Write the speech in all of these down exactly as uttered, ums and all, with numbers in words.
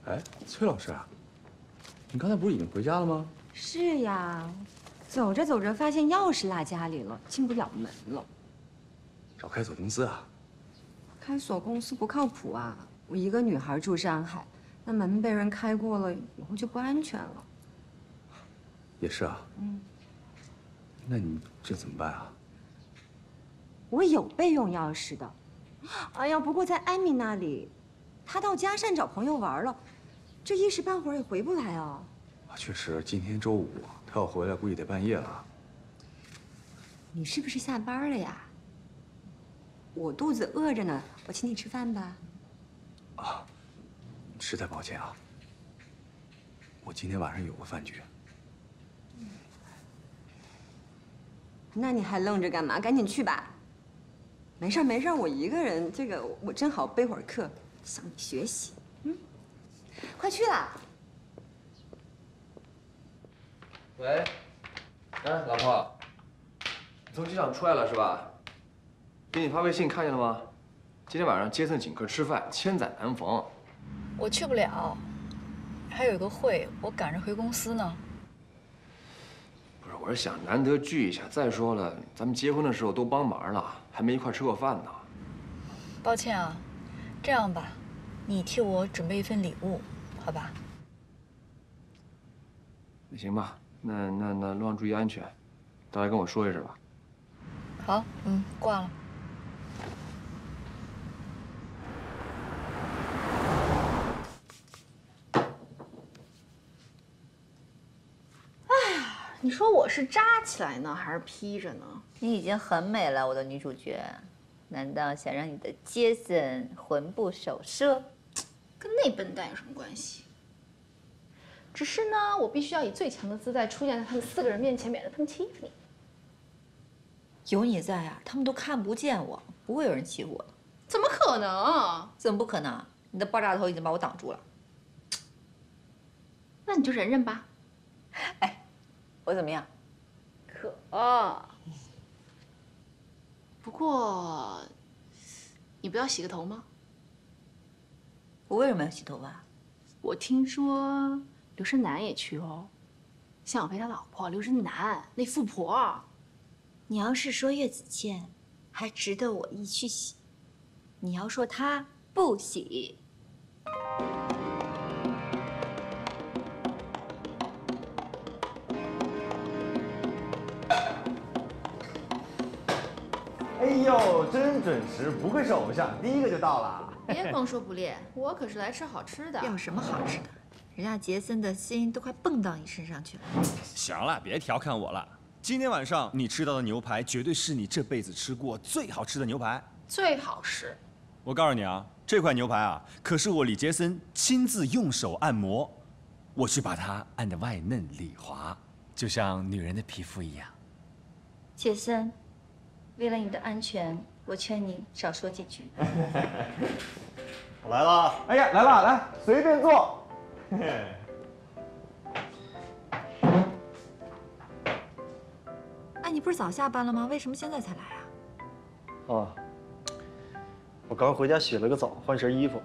哎，崔老师啊，你刚才不是已经回家了吗？ 是呀，走着走着发现钥匙落家里了，进不了门了。 找开锁公司啊？ 开锁公司不靠谱啊！我一个女孩住上海，那门被人开过了，以后就不安全了。 也是啊。嗯。那你这怎么办啊？ 我有备用钥匙的。哎呀，不过在艾米那里，她到嘉善找朋友玩了，这一时半会儿也回不来啊。 啊，确实，今天周五，她要回来估计得半夜了。 你是不是下班了呀？我肚子饿着呢，我请你吃饭吧。 啊，实在抱歉啊，我今天晚上有个饭局。 那你还愣着干嘛？赶紧去吧。没事没事，我一个人，这个我正好备会儿课，向你学习。嗯，快去啦。 喂，哎，老婆，你从机场出来了是吧？给你发微信看见了吗？今天晚上杰森请客吃饭，千载难逢。 我去不了，还有一个会，我赶着回公司呢。 不是，我是想难得聚一下。再说了，咱们结婚的时候都帮忙了，还没一块吃过饭呢。 抱歉啊，这样吧，你替我准备一份礼物，好吧？ 那行吧，那那那路上注意安全，到时候跟我说一声吧。 好，嗯，挂了。 你说我是扎起来呢，还是披着呢？ 你已经很美了，我的女主角。难道想让你的杰森魂不守舍？ 跟那笨蛋有什么关系？只是呢，我必须要以最强的姿态出现在他们四个人面前，免得他们欺负你。 有你在啊，他们都看不见我，不会有人欺负我的。 怎么可能？ 怎么不可能？你的爆炸头已经把我挡住了。 那你就忍忍吧。 哎。我怎么样？ 可。不过，你不要洗个头吗？ 我为什么要洗头发？ 我听说刘生南也去哦。向小飞他老婆刘生南那富婆。 你要是说岳子倩，还值得我一去洗；你要说她不洗。 哎呦，真准时，不愧是偶像，第一个就到了。 别光说不练，我可是来吃好吃的。 要什么好吃的？人家杰森的心都快蹦到你身上去了。 行了，别调侃我了。今天晚上你吃到的牛排，绝对是你这辈子吃过最好吃的牛排。 最好吃。 我告诉你啊，这块牛排啊，可是我李杰森亲自用手按摩，我去把它按得外嫩里滑，就像女人的皮肤一样。 杰森。为了你的安全，我劝你少说几句。 我来了，哎呀，来了，来，随便坐。 哎，你不是早下班了吗？为什么现在才来啊？ 哦，我刚回家洗了个澡，换身衣服。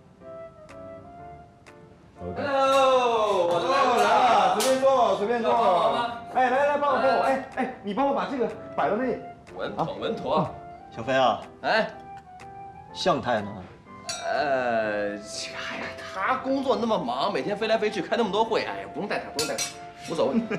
Hello， 我来了，随便坐，随便坐。哎，来来，帮我帮我，哎哎，你帮我把这个摆到那里。 稳妥，稳妥。 小飞啊， 哎， 向太呢？ 呃，哎呀，他工作那么忙，每天飞来飞去，开那么多会，哎呀，不用带他，不用带他，无所谓。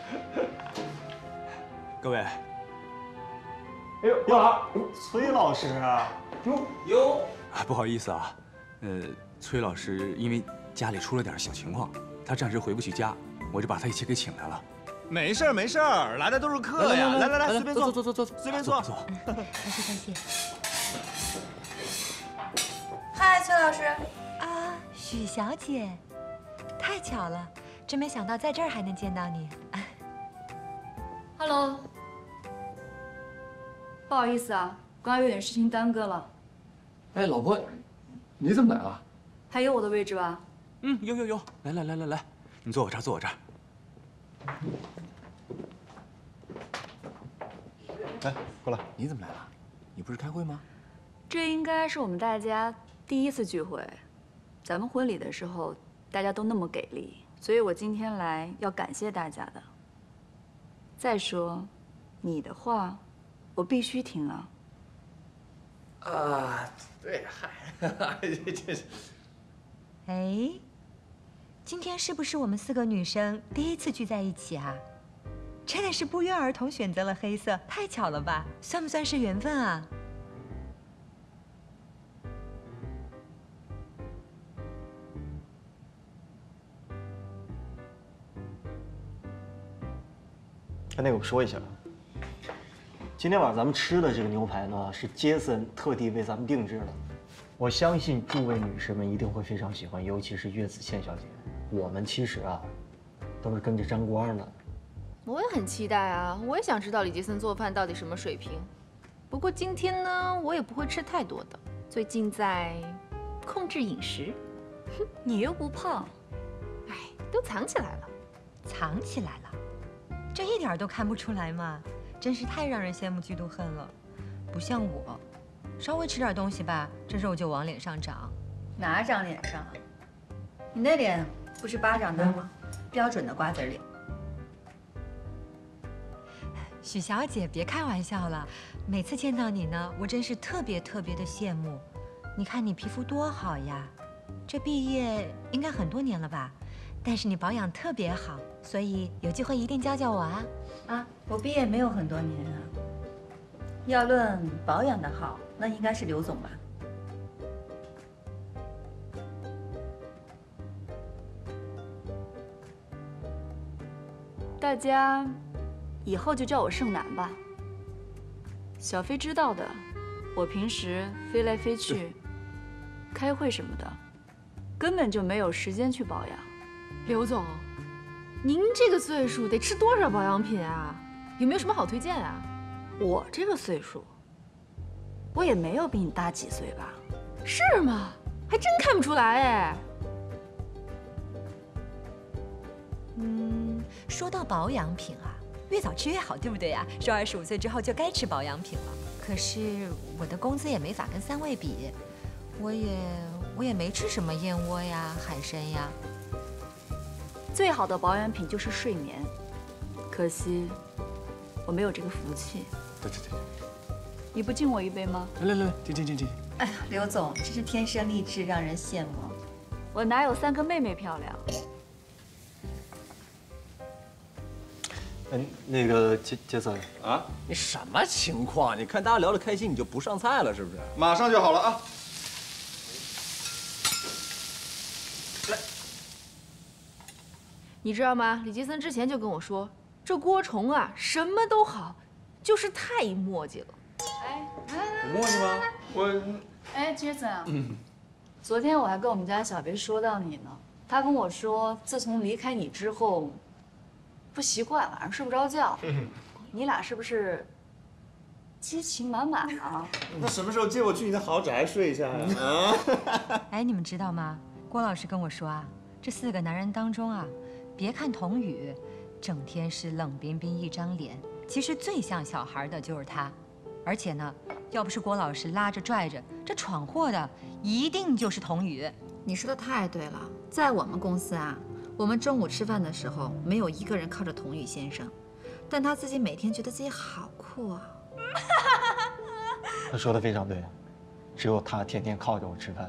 各位， 哎呦，你好， 崔老师啊， 哟哟，啊，不好意思啊，呃，崔老师因为家里出了点小情况，他暂时回不去家，我就把他一起给请来了。 没事儿没事儿，来的都是客呀，来来来，随便坐， 坐坐坐坐， 随便坐坐。 多谢多谢。嗨，崔老师。 啊，许小姐，太巧了，真没想到在这儿还能见到你。 Hello， 不好意思啊，刚刚有点事情耽搁了。 哎，老婆，你怎么来了？ 还有我的位置吧？ 嗯，有有有，来来来来来，你坐我这儿，坐我这儿。 来，过来。 你怎么来了？你不是开会吗？ 这应该是我们大家第一次聚会。咱们婚礼的时候大家都那么给力，所以我今天来要感谢大家的。再说，你的话，我必须听啊。 啊，对，嗨，这是。 哎，今天是不是我们四个女生第一次聚在一起啊？真的是不约而同选择了黑色，太巧了吧？算不算是缘分啊？ 那个我说一下，今天晚上咱们吃的这个牛排呢，是杰森特地为咱们定制的。我相信诸位女士们一定会非常喜欢，尤其是岳子倩小姐。我们其实啊，都是跟着沾光的。 我也很期待啊，我也想知道李杰森做饭到底什么水平。不过今天呢，我也不会吃太多的，最近在控制饮食。 你又不胖， 哎，都藏起来了。 藏起来了。这一点都看不出来嘛，真是太让人羡慕嫉妒恨了。不像我，稍微吃点东西吧，这肉就往脸上长。 哪长脸上？你那脸不是巴掌大吗？标准的瓜子脸。 许小姐，别开玩笑了，每次见到你呢，我真是特别特别的羡慕。你看你皮肤多好呀，这毕业应该很多年了吧？但是你保养特别好，所以有机会一定教教我啊！ 啊，我毕业没有很多年啊。要论保养的好，那应该是刘总吧。大家以后就叫我盛楠吧。小飞知道的，我平时飞来飞去，开会什么的，根本就没有时间去保养。 刘总，您这个岁数得吃多少保养品啊？有没有什么好推荐啊？ 我这个岁数，我也没有比你大几岁吧？ 是吗？还真看不出来哎。 嗯，说到保养品啊，越早吃越好，对不对呀？说二十五岁之后就该吃保养品了。可是我的工资也没法跟三位比，我也我也没吃什么燕窝呀、海参呀。 最好的保养品就是睡眠，可惜我没有这个福气。 对对对， 你不敬我一杯吗？ 来来来，敬敬敬敬。 哎呀，刘总真是天生丽质，让人羡慕。我哪有三个妹妹漂亮？ 嗯，那个杰杰森啊，你什么情况？你看大家聊得开心，你就不上菜了是不是？ 马上就好了啊！ 你知道吗？李杰森之前就跟我说，这郭虫啊，什么都好，就是太磨叽了。 哎， 有磨叽吗？我， 哎，杰森啊，嗯，昨天我还跟我们家小贝说到你呢，他跟我说，自从离开你之后，不习惯，晚上睡不着觉。嗯，你俩是不是激情满满啊？ 那什么时候接我去你的豪宅睡一下呀？啊！ 哎，你们知道吗？郭老师跟我说啊，这四个男人当中啊，别看童宇整天是冷冰冰一张脸，其实最像小孩的就是他。而且呢，要不是郭老师拉着拽着，这闯祸的一定就是童宇。 你说的太对了，在我们公司啊，我们中午吃饭的时候，没有一个人靠着童宇先生，但他自己每天觉得自己好酷啊。 他说的非常对，只有他天天靠着我吃饭。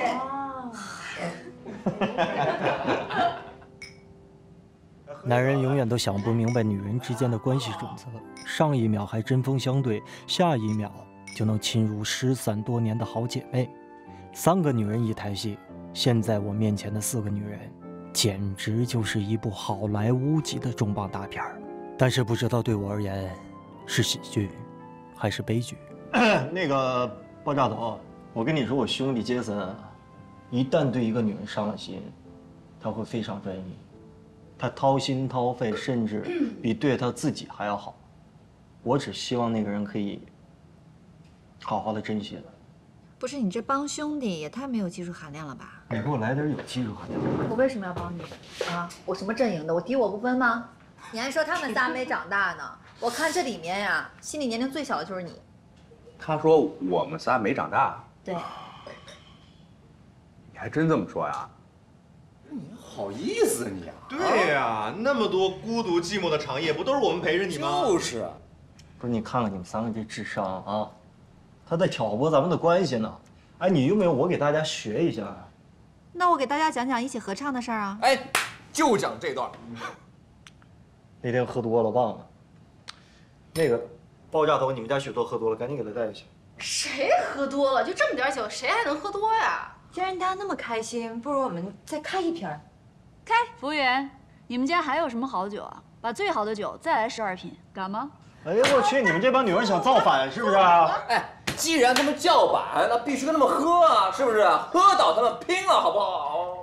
男人永远都想不明白女人之间的关系准则，上一秒还针锋相对，下一秒就能亲如失散多年的好姐妹。三个女人一台戏，现在我面前的四个女人，简直就是一部好莱坞级的重磅大片儿。但是不知道对我而言，是喜剧，还是悲剧？那个爆炸头，我跟你说，我兄弟杰森啊，一旦对一个女人伤了心，他会非常专一。他掏心掏肺，甚至比对他自己还要好。我只希望那个人可以好好的珍惜他。 不是你这帮兄弟也太没有技术含量了吧？ 你给我来点有技术含量。 我为什么要帮你啊？我什么阵营的？我敌我不分吗？你还说他们仨没长大呢？我看这里面呀，心理年龄最小的就是你。 他说我们仨没长大。 对。 你还真这么说呀？ 你好意思你啊？ 对呀、啊，那么多孤独寂寞的长夜，不都是我们陪着你吗？ 就是。 不是你看看你们三个这智商啊，他在挑拨咱们的关系呢。哎，你用不用我给大家学一下？ 那我给大家讲讲一起合唱的事儿啊。 哎，就讲这段。 那天喝多了忘了。那个爆炸头，你们家许多喝多了，赶紧给他带下去。 谁喝多了？就这么点酒，谁还能喝多呀？ 既然大家那么开心，不如我们再开一瓶。 开！服务员，你们家还有什么好酒啊？把最好的酒再来十二瓶，敢吗？ 哎呀，我去！你们这帮女人想造反是不是啊？ 哎，既然他们叫板，那必须跟他们喝啊，是不是？喝倒他们，拼了，好不好？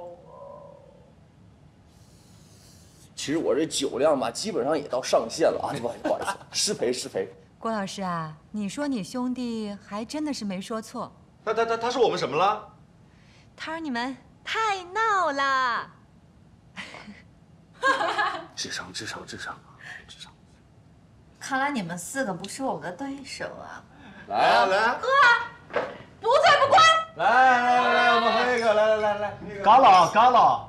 其实我这酒量吧，基本上也到上限了啊！不好意思，不好意思，失陪失陪。 郭老师啊，你说你兄弟还真的是没说错。 他他他他说我们什么了？ 他说你们太闹了。 智商，智商，智商，智商。 看来你们四个不是我们的对手啊！ 来啊来， 喝啊！不醉不归！ 来来来，我们喝一个，来来来来， 嘎啦嘎啦。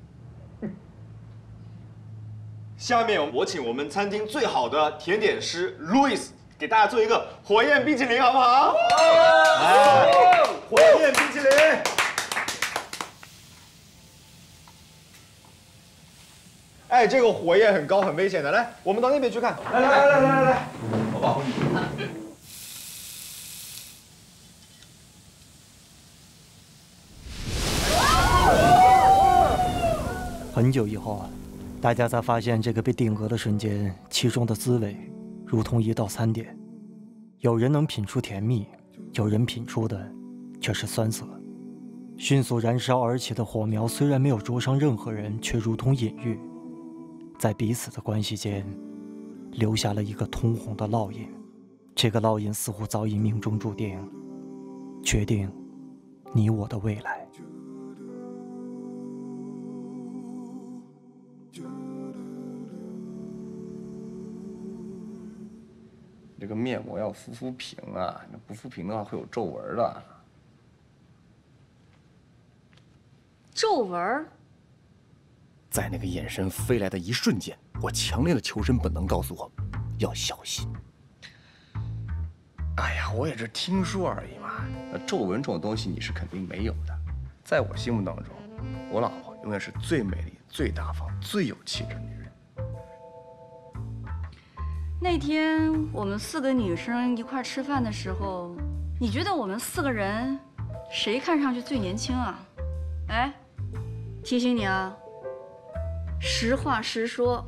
下面我请我们餐厅最好的甜点师路易斯给大家做一个火焰冰淇淋，好不好？来，火焰冰淇淋。哎，这个火焰很高，很危险的。来，我们到那边去看。来来来来来来来，我保护你。 很久以后啊，大家才发现这个被定格的瞬间，其中的滋味，如同一道餐点。有人能品出甜蜜，有人品出的却是酸涩。迅速燃烧而起的火苗，虽然没有灼伤任何人，却如同隐喻，在彼此的关系间，留下了一个通红的烙印。这个烙印似乎早已命中注定，决定你我的未来。 这个面膜要敷敷平啊，那不敷平的话会有皱纹的。 皱纹？ 在那个眼神飞来的一瞬间，我强烈的求生本能告诉我，要小心。哎呀，我也是听说而已嘛。那皱纹这种东西你是肯定没有的，在我心目当中，我老婆永远是最美丽、最大方、最有气质的女人。 那天我们四个女生一块吃饭的时候，你觉得我们四个人谁看上去最年轻啊？哎，提醒你啊，实话实说。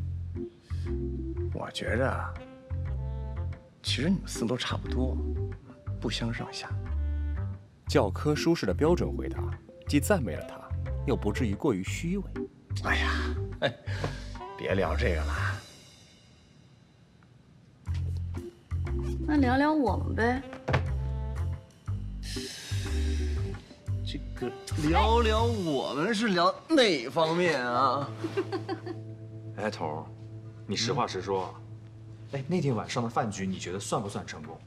我觉着啊，其实你们四个都差不多，不相上下。教科书式的标准回答，既赞美了他，又不至于过于虚伪。哎呀，哎，别聊这个了。 那聊聊我们呗。 这个聊聊我们是聊哪方面啊？ 哎，头儿，你实话实说。哎，那天晚上的饭局，你觉得算不算成功？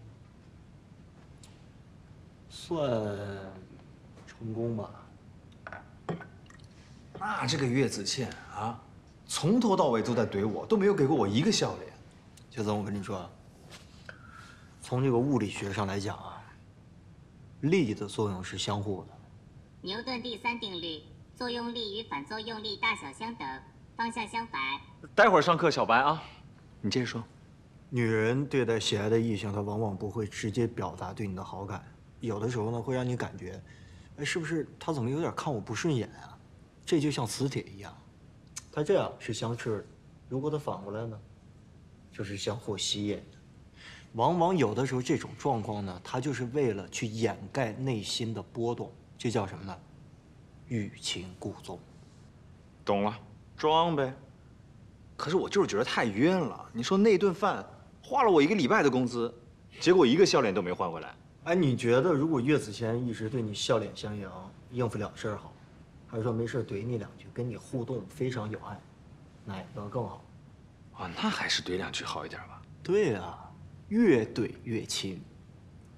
算成功吧。 那这个岳子倩啊，从头到尾都在怼我，都没有给过我一个笑脸。 小曾，我跟你说，从这个物理学上来讲啊，力的作用是相互的。 牛顿第三定律：作用力与反作用力大小相等，方向相反。 待会儿上课，小白啊，你接着说。 女人对待喜爱的异性，她往往不会直接表达对你的好感，有的时候呢，会让你感觉，哎，是不是她怎么有点看我不顺眼啊？这就像磁铁一样，它这样是相斥的，如果它反过来呢，就是相互吸引的。往往有的时候这种状况呢，它就是为了去掩盖内心的波动，这叫什么呢？欲擒故纵。 懂了，装呗。可是我就是觉得太冤了。你说那顿饭花了我一个礼拜的工资，结果一个笑脸都没换回来。 哎，你觉得如果岳子谦一直对你笑脸相迎，应付了事儿好，还是说没事怼你两句，跟你互动非常有爱，哪个更好？ 啊，那还是怼两句好一点吧。 对啊，越怼越亲。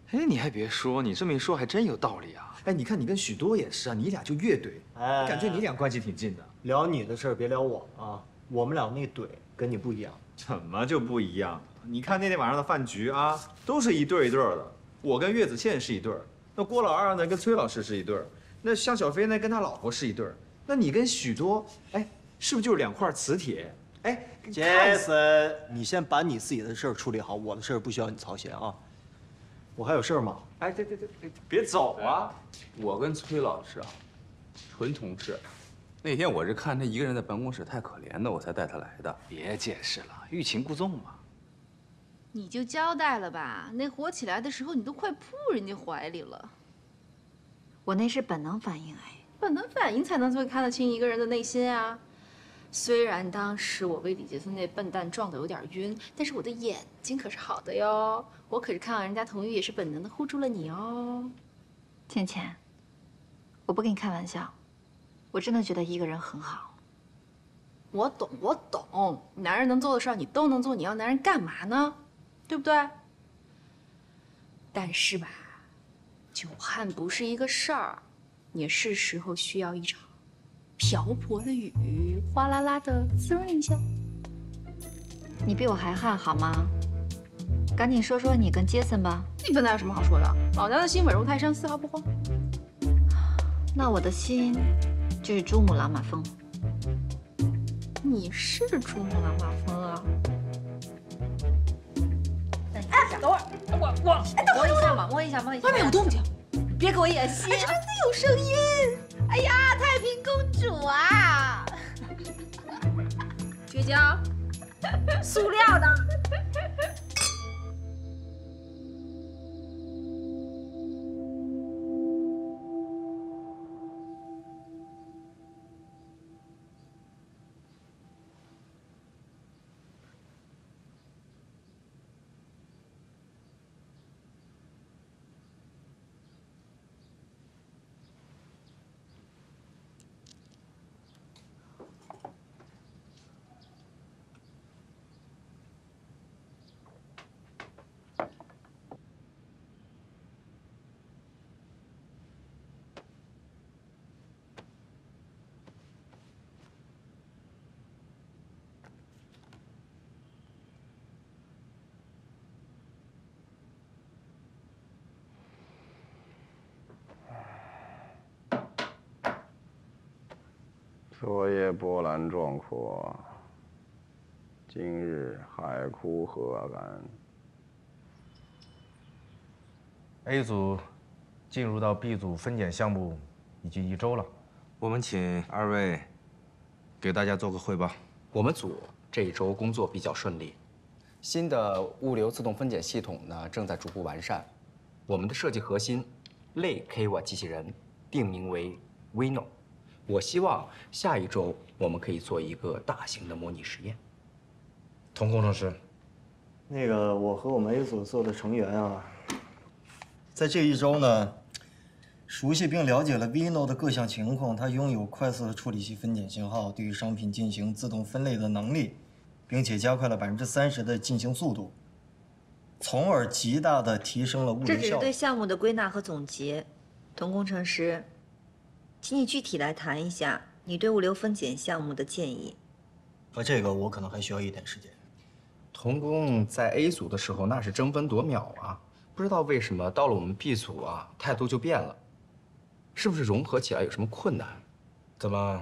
哎，你还别说，你这么一说还真有道理啊！哎，你看你跟许多也是啊，你俩就乐队，哎，感觉你俩关系挺近的。 聊你的事儿，别聊我啊，我们俩那怼跟你不一样。 怎么就不一样？你看那天晚上的饭局啊，都是一对一对的。我跟岳子倩是一对儿，那郭老二呢跟崔老师是一对儿，那向小飞呢跟他老婆是一对儿，那你跟许多，哎，是不是就是两块磁铁？哎， 杰森，你先把你自己的事儿处理好，我的事儿不需要你操心啊。我还有事儿吗？ 哎，对对对，别走啊！ 我跟崔老师啊，纯同事。那天我是看他一个人在办公室太可怜的，我才带他来的。 别解释了，欲擒故纵嘛。 你就交代了吧，那火起来的时候，你都快扑人家怀里了。 我那是本能反应哎， 本能反应才能会看得清一个人的内心啊。虽然当时我被李杰森那笨蛋撞得有点晕，但是我的眼睛可是好的哟，我可是看到人家童玉也是本能的护住了你哦。 倩倩，我不跟你开玩笑，我真的觉得一个人很好。 我懂，我懂，男人能做的事儿你都能做，你要男人干嘛呢？对不对？但是吧，久旱不是一个事儿，也是时候需要一场瓢泼的雨，哗啦啦的滋润一下。 你比我还旱好吗？赶紧说说你跟杰森吧。 你跟他有什么好说的？老娘的心稳如泰山，丝毫不慌。 那我的心就是珠穆朗玛峰。 你是珠穆朗玛峰啊？哎，等会儿，我我哎， 摸一下嘛，摸一下，摸一下。 外面有动静， 别给我演戏。 哎，真的有声音！ 哎呀，太平公主啊！ 绝交，塑料的。 昨夜波澜壮阔，今日海枯河干。 A 组进入到 B 组分拣项目已经一周了， 我们请二位给大家做个汇报。 我们组这一周工作比较顺利，新的物流自动分拣系统呢正在逐步完善。我们的设计核心类 K 瓦机器人定名为 Vino。我希望下一周我们可以做一个大型的模拟实验。 童工程师， 那个我和我们 A 组做的成员啊，在这一周呢，熟悉并了解了 Vino 的各项情况，它拥有快速的处理器分拣信号，对于商品进行自动分类的能力，并且加快了百分之三十的进行速度，从而极大的提升了物流效率。 这只是对项目的归纳和总结，童工程师。请你具体来谈一下你对物流分拣项目的建议。 啊，这个我可能还需要一点时间。 童工在 A 组的时候那是争分夺秒啊，不知道为什么到了我们 B 组啊，态度就变了，是不是融合起来有什么困难？ 怎么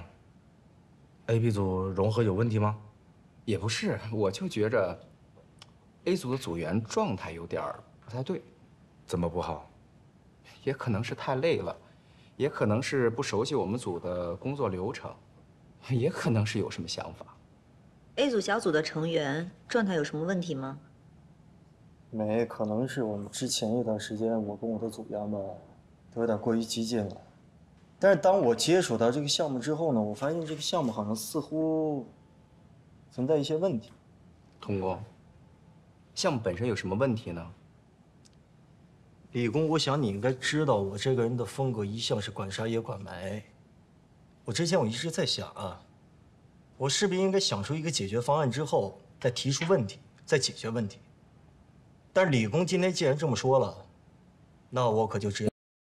A、B 组融合有问题吗？ 也不是，我就觉着 A 组的组员状态有点不太对。 怎么不好？ 也可能是太累了。也可能是不熟悉我们组的工作流程，也可能是有什么想法。 A 组小组的成员状态有什么问题吗？ 没，可能是我们之前一段时间，我跟我的组员们都有点过于激进了。但是当我接触到这个项目之后呢，我发现这个项目好像似乎存在一些问题。 童工，项目本身有什么问题呢？ 李工，我想你应该知道，我这个人的风格一向是管杀也管埋。我之前我一直在想啊，我是不是应该想出一个解决方案之后，再提出问题，再解决问题。但是李工今天既然这么说了， 那我可就直接。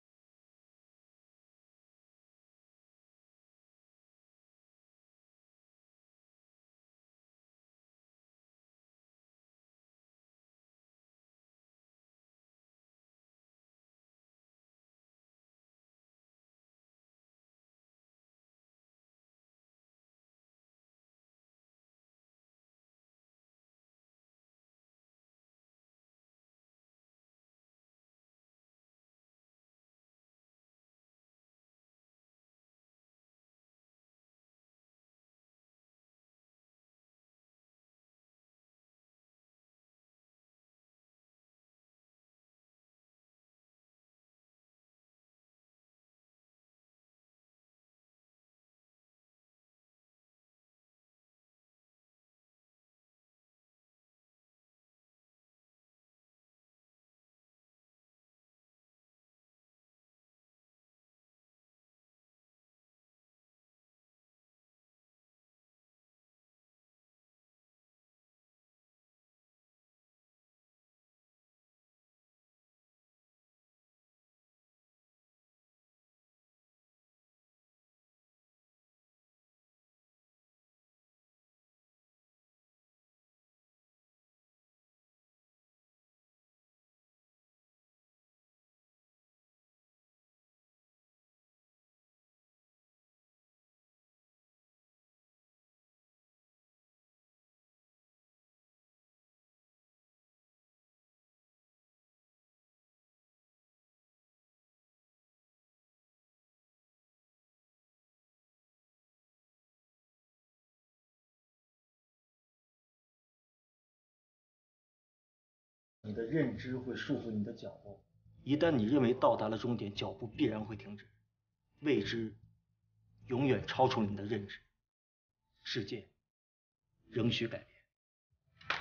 你的认知会束缚你的脚步，一旦你认为到达了终点，脚步必然会停止。未知永远超出了你的认知，世界仍需改变。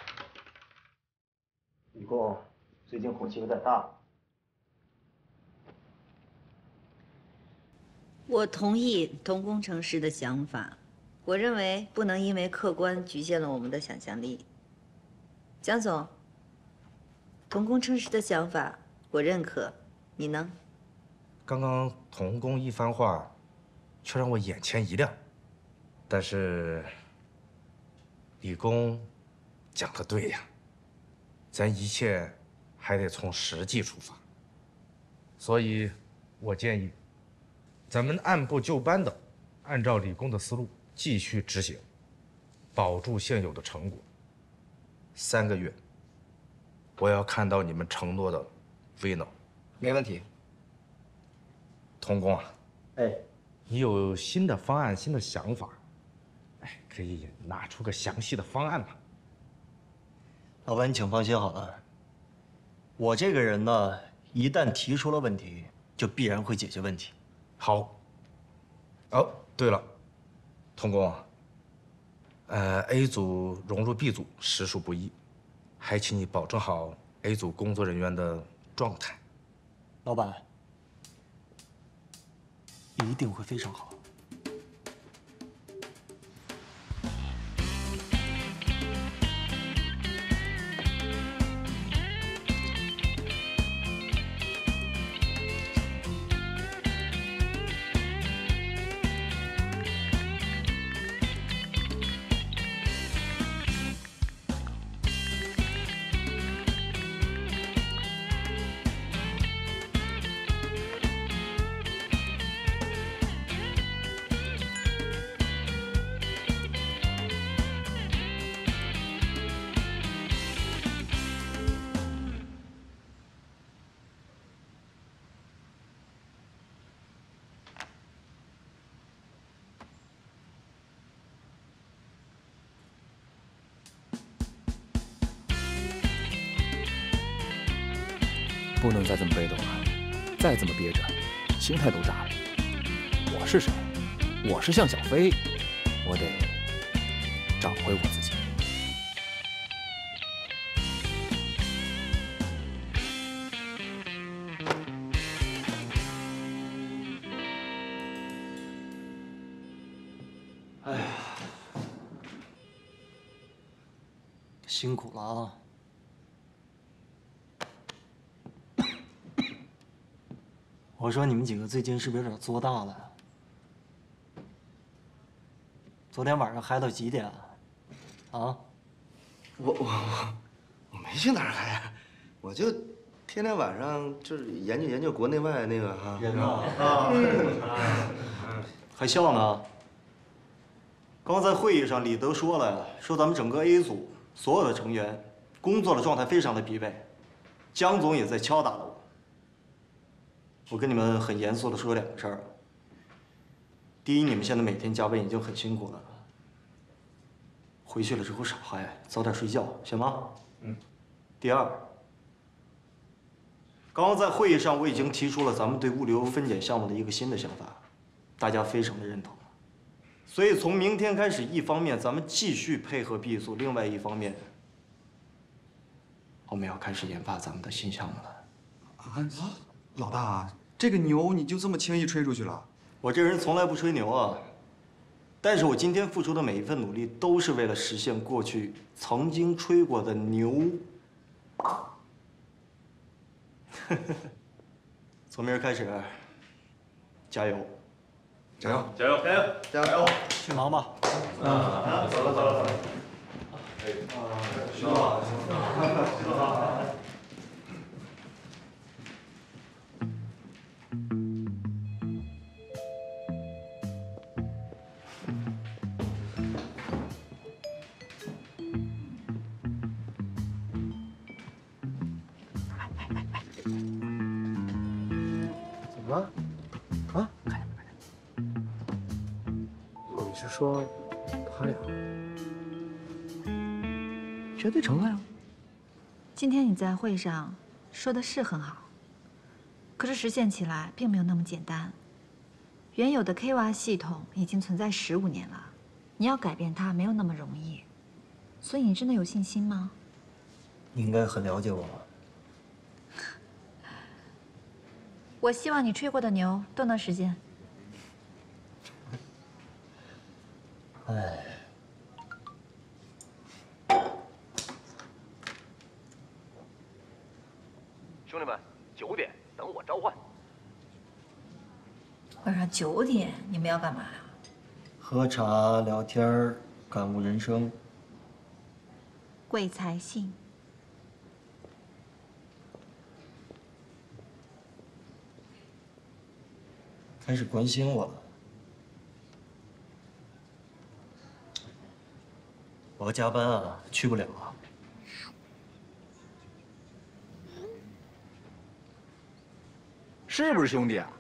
李工，最近火气有点大。 我同意童工程师的想法，我认为不能因为客观局限了我们的想象力。蒋总。 童工程师的想法我认可，你呢？ 刚刚童工一番话，却让我眼前一亮。但是李工讲的对呀，咱一切还得从实际出发。所以，我建议咱们按部就班的，按照李工的思路继续执行，保住现有的成果。三个月。 我要看到你们承诺的威能， 没问题。 童工啊， 哎， 你有新的方案、新的想法，哎，可以拿出个详细的方案嘛？ 老板，你请放心好了，我这个人呢，一旦提出了问题，就必然会解决问题。 好。哦，对了，童工，呃 ，A 组融入 B 组实属不易。 还请你保证好 A 组工作人员的状态。 老板，一定会非常好。 不能再这么被动了，再这么憋着，心态都炸了。我是谁？我是向小飞，我得找回我自己。 哎呀，辛苦了啊！ 我说你们几个最近是不是有点作大了？昨天晚上嗨到几点啊？啊？ 我我我我没去哪儿嗨呀，我就天天晚上就是研究研究国内外那个哈。人啊！ 还笑呢？刚在会议上，李德说了，说咱们整个 A 组所有的成员工作的状态非常的疲惫，江总也在敲打了我。我跟你们很严肃的说两个事儿。第一，你们现在每天加班已经很辛苦了，回去了之后少嗨，早点睡觉，行吗？嗯。第二，刚刚在会议上我已经提出了咱们对物流分拣项目的一个新的想法，大家非常的认同。所以从明天开始，一方面咱们继续配合 B 组，另外一方面，我们要开始研发咱们的新项目了。 啊，老大，这个牛你就这么轻易吹出去了？ 我这人从来不吹牛啊，但是我今天付出的每一份努力，都是为了实现过去曾经吹过的牛。从明儿开始，加油！ 加油！ 加油！加油！ 加油！ 去忙吧。 啊，走了走了走了。哎，徐总，徐总。 怎么了？啊？你是说他俩绝对成了呀！今天你在会上说的是很好，可是实现起来并没有那么简单。原有的 K 娃系统已经存在十五年了，你要改变它没有那么容易。所以你真的有信心吗？ 你应该很了解我。 我希望你吹过的牛都能实现。 哎， 兄弟们，九点等我召唤。 晚上九点你们要干嘛呀？ 喝茶聊天，感悟人生。 贵才信。 开始关心我了。我要加班啊，去不了啊。 是不是兄弟啊？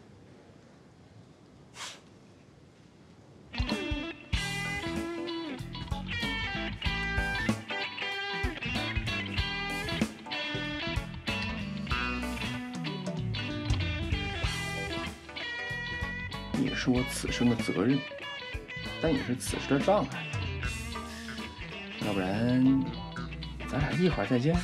你是我此生的责任，但也是此时的障碍。要不然，咱俩一会儿再见。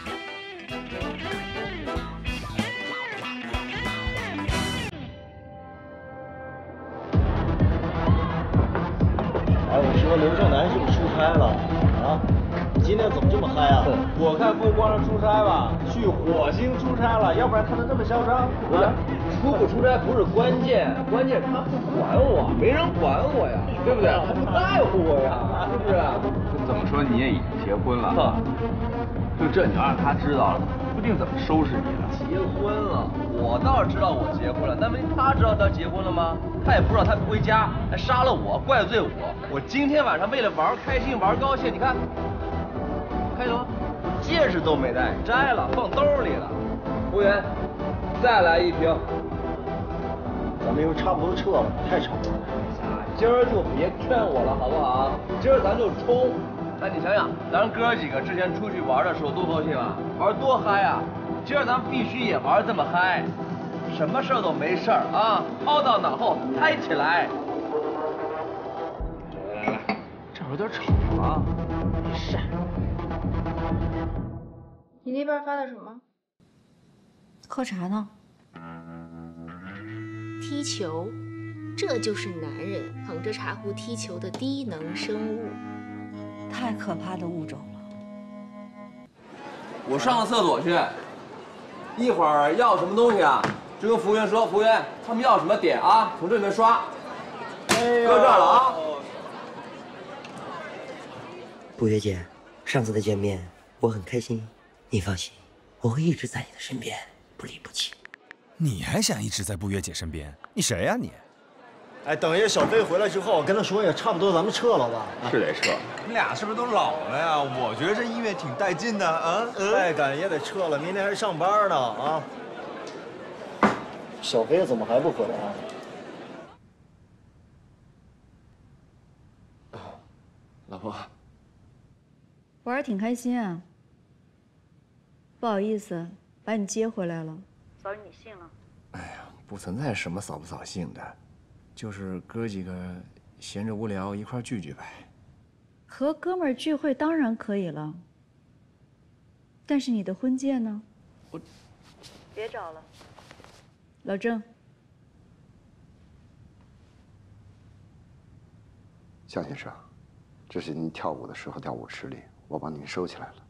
哎，我说刘正南是不是出差了啊？你今天怎么这么嗨啊？ 我看不光是出差吧，去火星出差了，要不然他能这么嚣张？ 不是，出不出差不是关键，关键他不管我，没人管我呀，对不对？他不在乎我呀，是不是？ 怎么说你也已经结婚了？就这你要让他知道了，不定怎么收拾你了。 结婚了，我倒是知道我结婚了，但问题他知道他结婚了吗？他也不知道，他不回家，还杀了我，怪罪我。我今天晚上为了玩开心玩高兴，你看，看见了吗？戒指都没戴，摘了放兜里了。服务员，再来一瓶。 咱们又差不多撤了，太吵了。 今儿就别劝我了，好不好？今儿咱就冲！哎，你想想，咱哥几个之前出去玩的时候多高兴啊，玩多嗨啊！今儿咱必须也玩这么嗨，什么事儿都没事儿啊，抛到脑后，嗨起来！来来来，这有点吵啊，没事。 你那边发的什么？ 喝茶呢。 踢球，这就是男人捧着茶壶踢球的低能生物， 太可怕的物种了。 我上个厕所去，一会儿要什么东西啊？ 就跟服务员说，服务员，他们要什么点啊？从这里面刷。 哎搁这儿了啊。 不月姐，上次的见面我很开心，你放心，我会一直在你的身边，不离不弃。 你还想一直在不月姐身边？你谁呀、啊、你？ 哎，等一下小飞回来之后，我跟他说也差不多，咱们撤了吧？ 是得撤。 你俩是不是都老了呀？我觉得这音乐挺带劲的啊。 再赶也得撤了，明天还上班呢啊。小飞怎么还不回来啊？ 老婆， 玩儿挺开心啊。不好意思，把你接回来了，扫你兴了。 哎呀，不存在什么扫不扫兴的，就是哥几个闲着无聊一块聚聚呗。 和哥们儿聚会当然可以了，但是你的婚戒呢？ 我别找了，老郑。 向先生，这是您跳舞的时候掉舞池里，我帮您收起来了。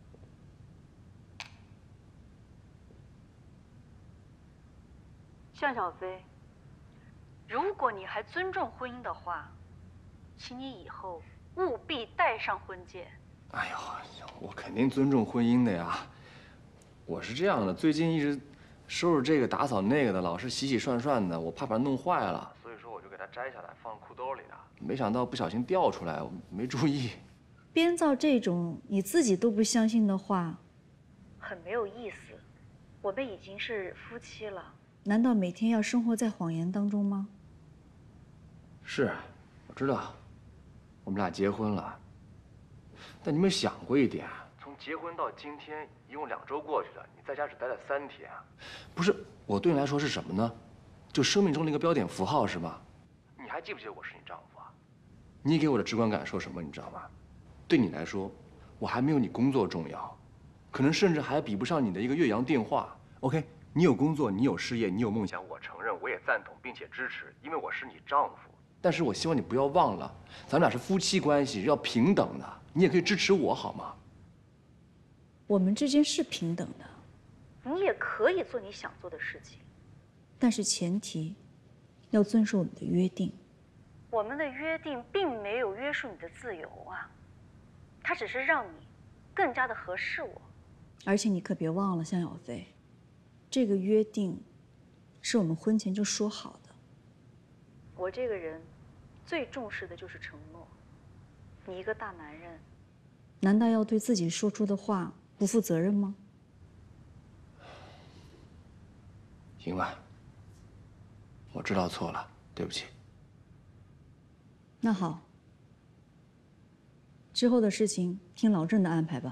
向小飞，如果你还尊重婚姻的话，请你以后务必戴上婚戒。 哎呦，我肯定尊重婚姻的呀。我是这样的，最近一直收拾这个打扫那个的，老是洗洗涮涮的，我怕把它弄坏了，所以说我就给它摘下来放裤兜里的。没想到不小心掉出来，我没注意。 编造这种你自己都不相信的话，很没有意思。我们已经是夫妻了，难道每天要生活在谎言当中吗？ 是，我知道，我们俩结婚了。但你有没有想过一点？从结婚到今天，一共两周过去了，你在家只待了三天。不是，我对你来说是什么呢？就生命中的一个标点符号，是吗？你还记不记得我是你丈夫啊？你给我的直观感受什么，你知道吗？对你来说，我还没有你工作重要，可能甚至还比不上你的一个岳阳电话。OK， 你有工作，你有事业，你有梦想，我承认，我也赞同，并且支持，因为我是你丈夫。但是我希望你不要忘了，咱们俩是夫妻关系，要平等的。你也可以支持我，好吗？ 我们之间是平等的，你也可以做你想做的事情，但是前提要遵守我们的约定。我们的约定并没有约束你的自由啊，它只是让你更加的合适我。而且你可别忘了，向小飞，这个约定是我们婚前就说好的。我这个人最重视的就是承诺。你一个大男人，难道要对自己说出的话不负责任吗？ 行吧，我知道错了，对不起。 那好，之后的事情听老郑的安排吧。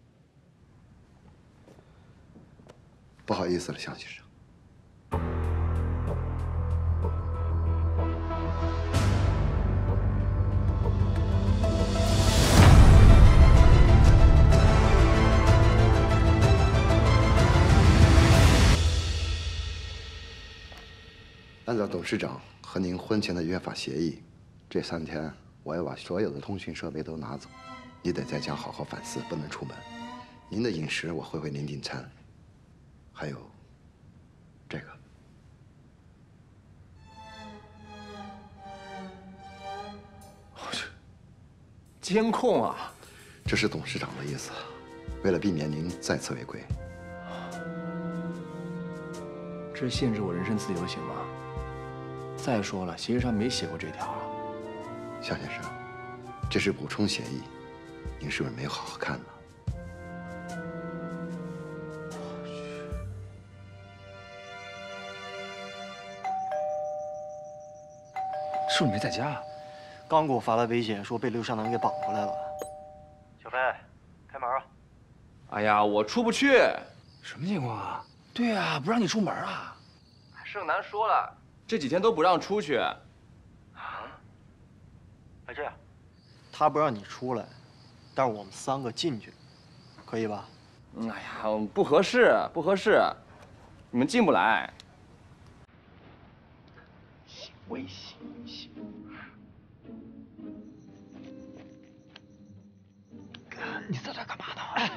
不好意思了，向先生。按照董事长和您婚前的约法协议，这三天我要把所有的通讯设备都拿走，你得在家好好反思，不能出门。您的饮食我会为您订餐，还有这个。 监控啊！ 这是董事长的意思，为了避免您再次违规。 这限制我人身自由行吗？再说了，协议上没写过这条啊。 向先生，这是补充协议，您是不是没有好好看呢？ 是不是你没在家？刚给我发来微信说被刘向南给绑回来了。小飞，开门啊！ 哎呀，我出不去。 什么情况啊？对呀，不让你出门啊！ 盛南说了，这几天都不让出去。 啊？哎，这样，他不让你出来，但是我们三个进去，可以吧？ 哎呀，不合适，不合适，你们进不来。 危险，行。你在这干嘛呢？哎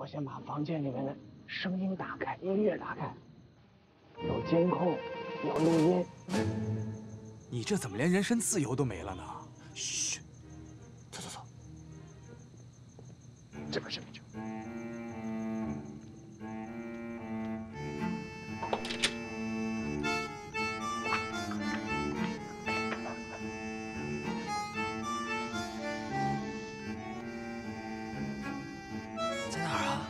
我先把房间里面的声音打开，音乐打开，有监控，有录音。 你这怎么连人身自由都没了呢？嘘，走走走， 这边这边这边。 在哪儿啊？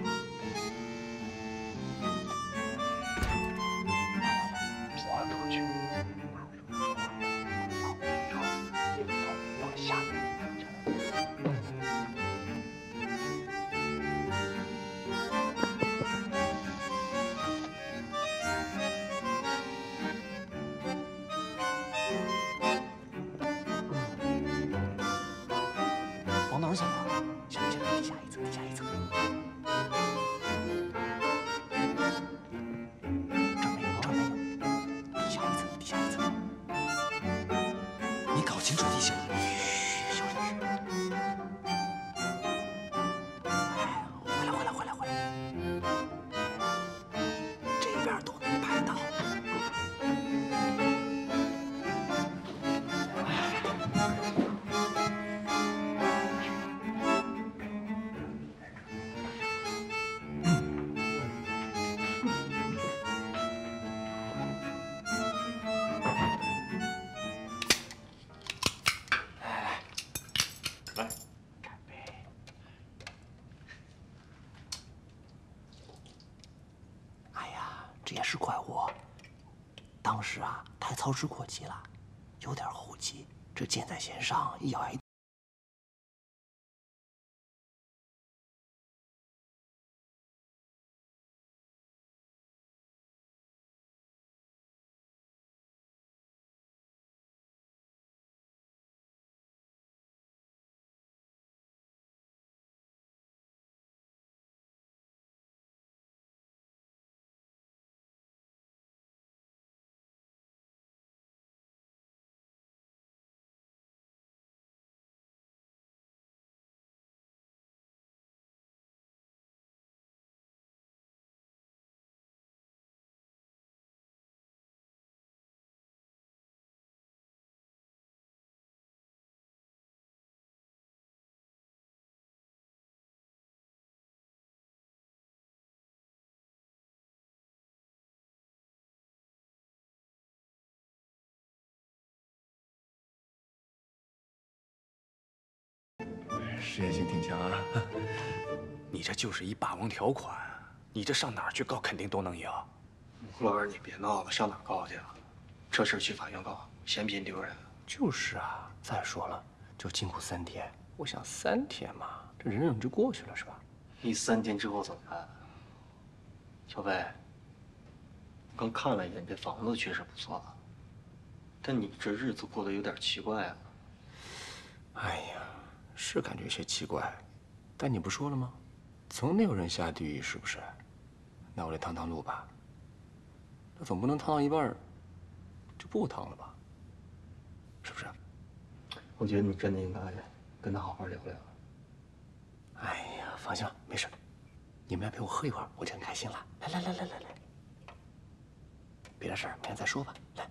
我出去。下面。 往哪儿走啊？下去，地下一层，地下一层。这没有，这没有。地下一层，地下一层。你搞清楚地形。嘘，小点声。哎，回来，回来，回来，回来。这边都能拍到。这也是怪我，当时啊太操之过急了，有点猴急，这箭在弦上，一咬牙一。 事业心挺强啊！你这就是一霸王条款，你这上哪儿去告肯定都能赢。 老二，你别闹了，上哪儿告去啊？这事去法院告，嫌不嫌丢人？ 就是啊，再说了，就禁锢三天，我想三天嘛，这忍忍就过去了，是吧？ 你三天之后怎么办？小飞，我刚看了一眼，这房子确实不错，但你这日子过得有点奇怪啊。 哎呀，是感觉有些奇怪，但你不说了吗？总得有人下地狱，是不是？那我得趟趟路吧。那总不能趟到一半就不趟了吧？是不是？ 我觉得你真的应该跟他好好聊聊。 哎呀，放心吧，没事。你们要陪我喝一会儿，我就很开心了。来来来来来来，别的事儿明天再说吧。来。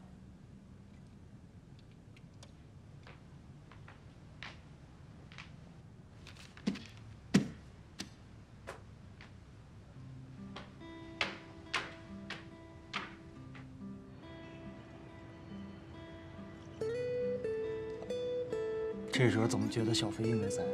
这时候怎么觉得小飞应该在？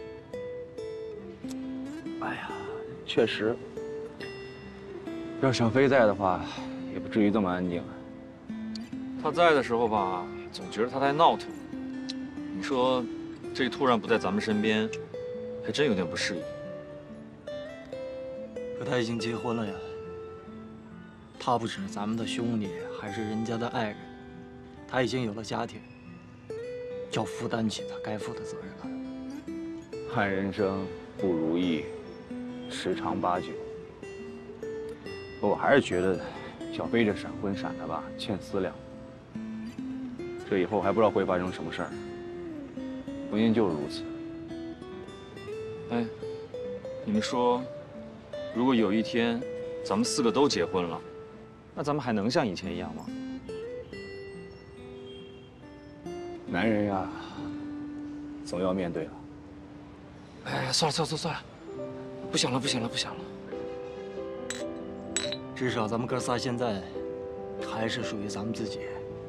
哎呀，确实，要小飞在的话，也不至于这么安静。 他在的时候吧，总觉得他太闹腾。你说，这突然不在咱们身边，还真有点不适应。 可他已经结婚了呀，他不只是咱们的兄弟，还是人家的爱人，他已经有了家庭。就要负担起他该负的责任了。 看人生不如意，十常八九。可我还是觉得，小飞这闪婚闪的吧，欠思量。这以后还不知道会发生什么事儿。婚姻就是如此。 哎， 你们说，如果有一天咱们四个都结婚了，那咱们还能像以前一样吗？ 男人呀，总要面对了。 哎，算了算了算了，不想了不想了不想了。至少咱们哥仨现在还是属于咱们自己。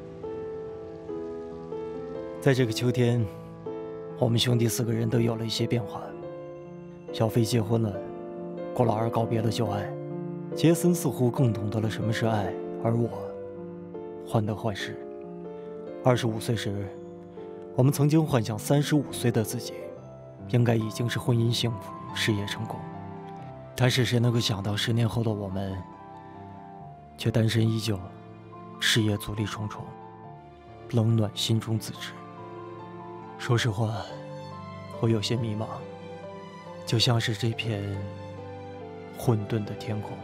在这个秋天，我们兄弟四个人都有了一些变化。小飞结婚了，郭老二告别了旧爱，杰森似乎更懂得了什么是爱，而我患得患失。二十五岁时，我们曾经幻想三十五岁的自己应该已经是婚姻幸福、事业成功，但是谁能够想到十年后的我们却单身依旧，事业阻力重重，冷暖心中自知。说实话，我有些迷茫，就像是这片混沌的天空。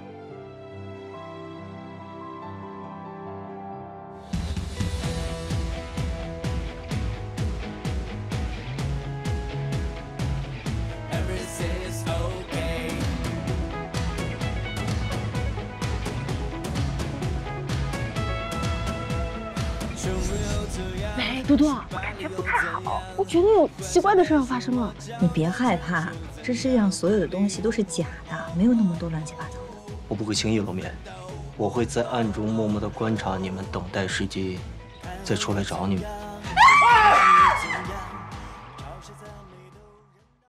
喂，多多，我感觉不太好，我觉得有奇怪的事要发生了。 你别害怕，这世界上所有的东西都是假的，没有那么多乱七八糟的。 我不会轻易露面，我会在暗中默默地观察你们，等待时机，再出来找你们。